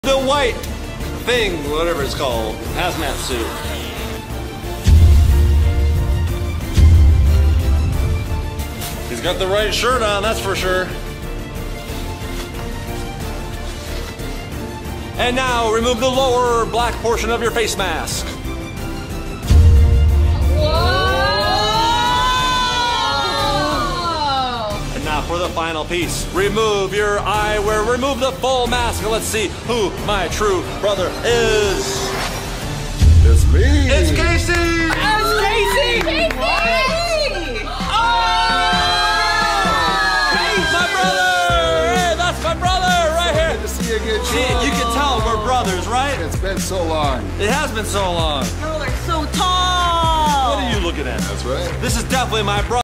The white thing, whatever it's called, hazmat suit. He's got the right shirt on, that's for sure. And now remove the lower black portion of your face mask. And now for the final piece. Remove your eyewear, remove the full mask, and let's see who my true brother is. It's me. It's Casey! It's Casey! Hey, my brother! Hey, that's my brother right here. Good to see you again, See, Sean. you can tell we're brothers, right? It's been so long. It has been so long. Y'all are so tall! What are you looking at? That's right. This is definitely my brother.